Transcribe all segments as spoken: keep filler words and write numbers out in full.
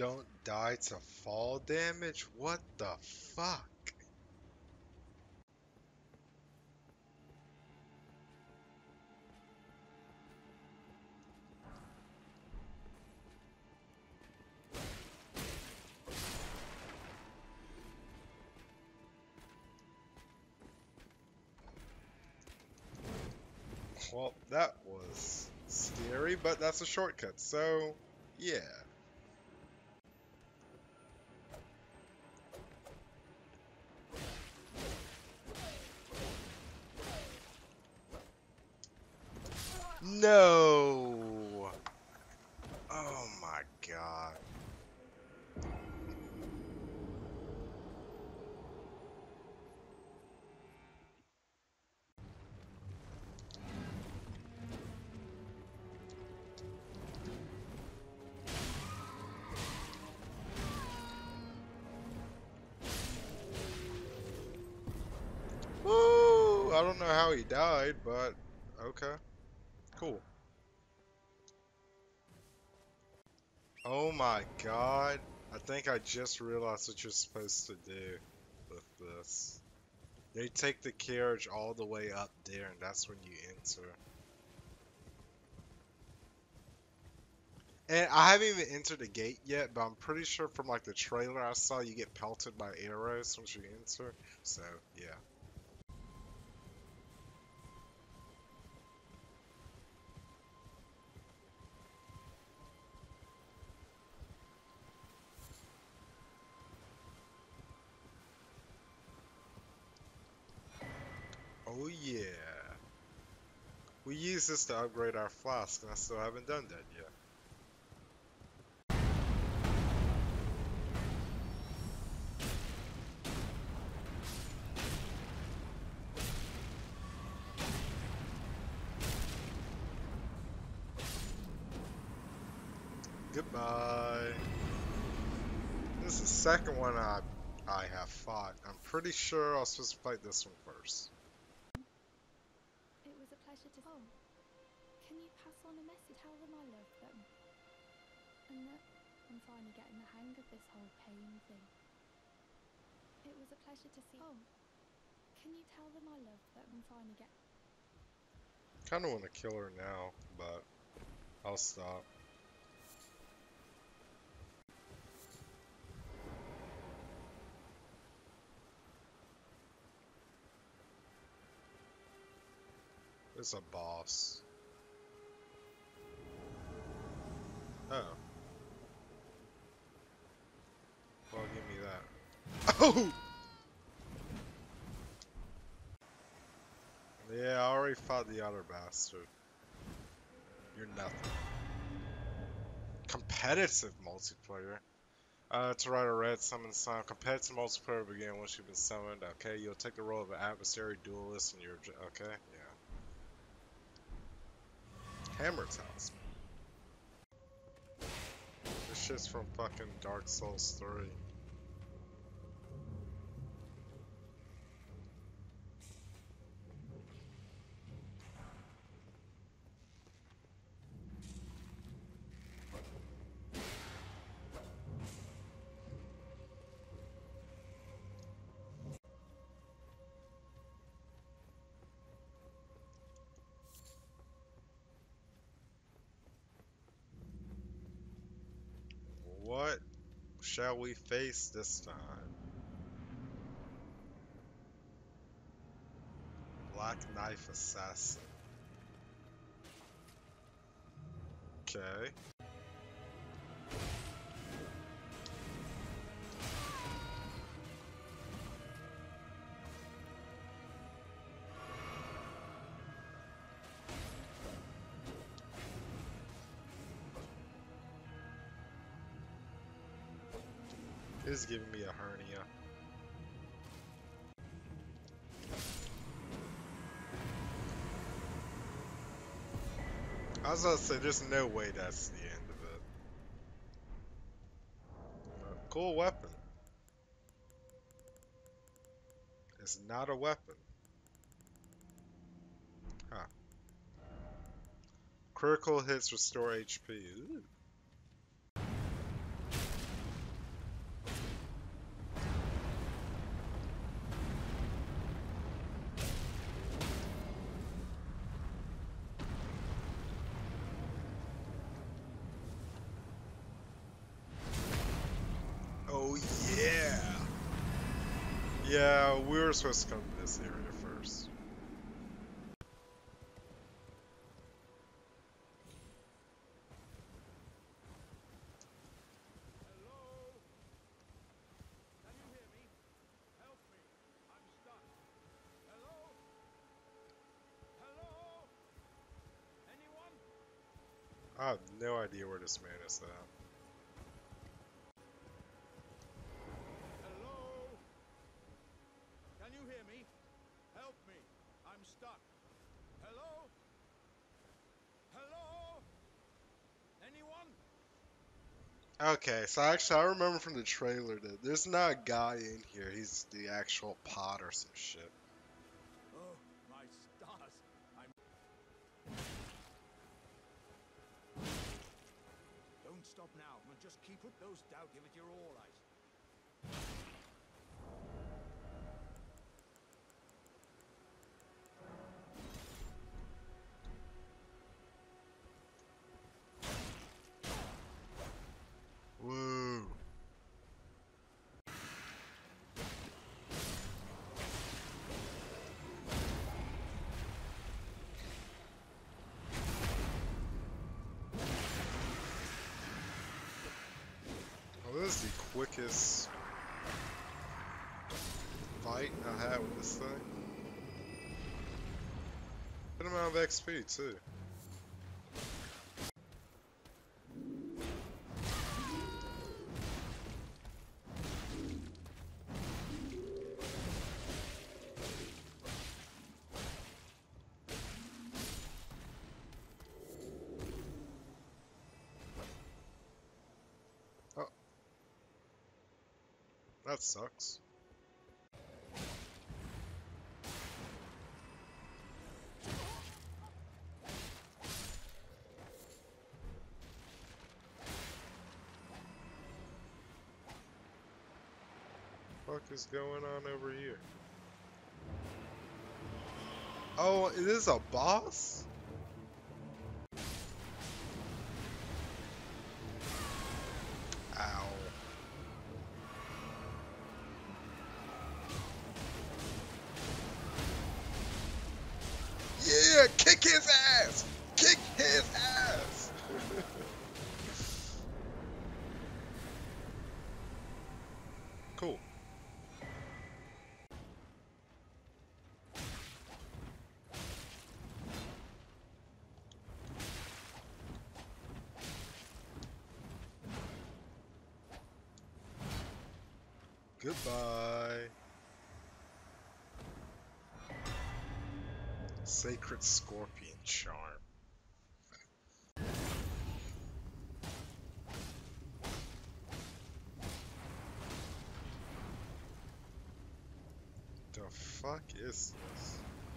don't die to fall damage? What the fuck? Well, that was scary, but that's a shortcut, so yeah. No! Oh my god. Woo! I don't know how he died, but okay. Cool. Oh my god. I think I just realized what you're supposed to do with this. They take the carriage all the way up there, and that's when you enter. And I haven't even entered the gate yet, but I'm pretty sure from like the trailer I saw, you get pelted by arrows once you enter. So, yeah. Oh yeah. We use this to upgrade our flask, and I still haven't done that yet. Goodbye. This is the second one I I have fought. I'm pretty sure I was supposed to fight this one first. It was a pleasure to. Oh, can you pass on a message? Tell them I love them, and that I'm finally getting the hang of this whole pain thing. It was a pleasure to see. Oh, can you tell them I love them? I'm finally getting. Kind of want to kill her now, but I'll stop. There's a boss. Oh. Well, give me that. Oh! Yeah, I already fought the other bastard. You're nothing. Competitive multiplayer. Uh, to write a red summon sign. Competitive multiplayer will begin once you've been summoned. Okay, you'll take the role of an adversary duelist and you're... Okay, yeah. Hammer Talisman. This shit's from fucking Dark Souls three. What shall we face this time? Black Knife Assassin. Okay. This is giving me a hernia. I was about to say, there's no way that's the end of it. Uh, cool weapon. It's not a weapon. Huh. Critical hits restore H P. Ooh. Yeah, we were supposed to come to this area first. Hello? Can you hear me? Help me. I'm stuck. Hello? Hello? Anyone? I have no idea where this man is at. Hello? Can you hear me? Help me. I'm stuck. Hello? Hello? Anyone? Okay, so actually, I remember from the trailer that there's not a guy in here. He's the actual pod or some shit. Oh, my stars. I'm... Don't stop now. And just keep put those down. Give it your all, I... Woo. Oh, this is the quickest fight I had with this thing. Good amount of X P too. Oh, that sucks. What is going on over here? Oh, it is a boss? Ow. Yeah, kick his ass! Kick his ass! Cool. Goodbye. Sacred Scorpion Charm. The fuck is this?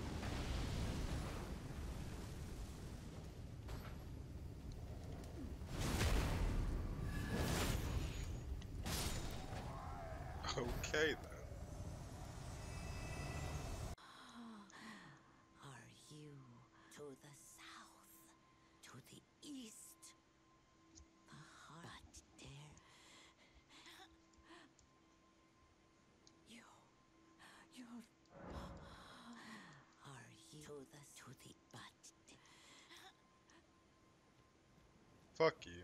Okay then. Are you to the south, to the east, the heart there? You, you're. Are you to the to the but? Fuck you.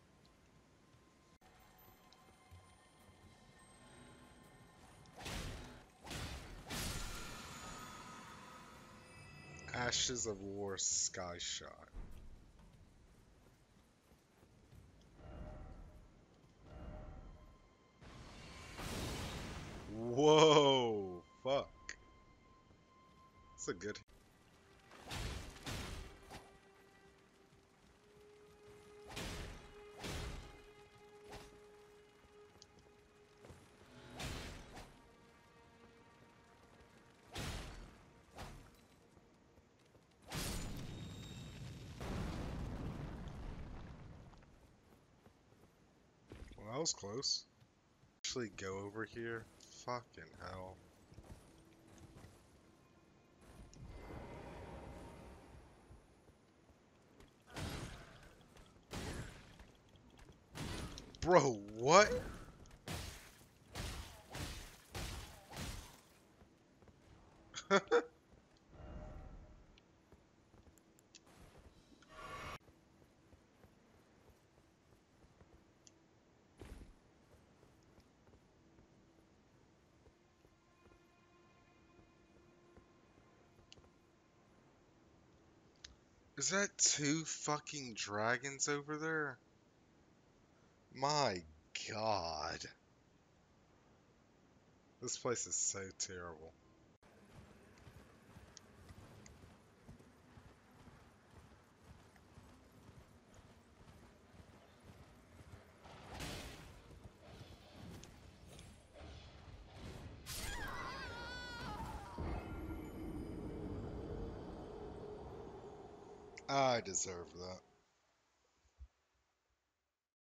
Ashes of War Sky Shot. Whoa, fuck. That's a good. Well, that was close. Actually go over here? Fucking hell. Bro, what? Is that two fucking dragons over there? My god. This place is so terrible. I deserve that.